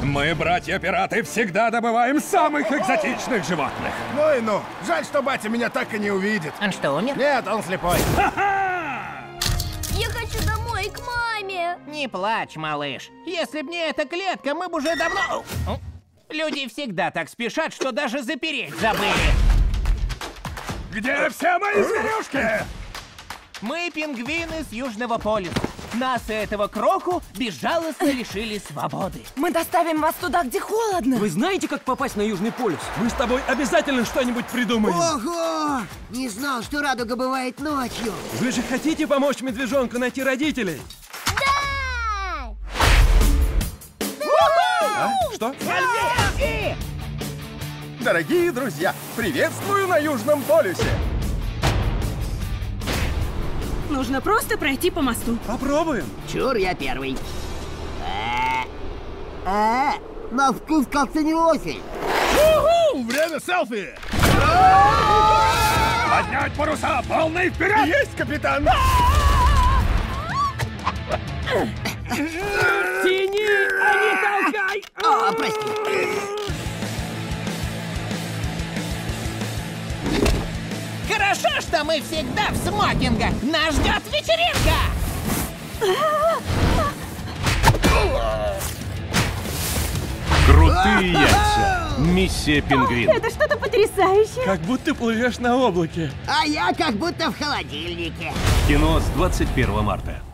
Мы, братья-пираты, всегда добываем самых экзотичных животных. Ну и ну. Жаль, что батя меня так и не увидит. Он что, умер? Нет, он слепой. Я хочу домой, к маме. Не плачь, малыш. Если б не эта клетка, мы бы уже давно... Люди всегда так спешат, что даже запереть забыли. Где все мои зверюшки? Мы пингвины с Южного полюса. Нас и этого кроку безжалостно лишили свободы. Мы доставим вас туда, где холодно. Вы знаете, как попасть на Южный полюс? Мы с тобой обязательно что-нибудь придумаем. Ого! Не знал, что радуга бывает ночью. Вы же хотите помочь медвежонку найти родителей? Да! А? Что? Дорогие друзья, приветствую на Южном полюсе. Нужно просто пройти по мосту. Попробуем. Чур, я первый. На вкус как-то не очень. Время селфи! Поднять паруса, полный вперед! Есть, капитан! Тяни, а не толкай! О, прости. Хорошо, что мы всегда в смокингах. Нас ждет вечеринка! Крутые яйца. Миссия пингвин. Это что-то потрясающее. Как будто плывешь на облаке. А я как будто в холодильнике. Кино с 21 марта.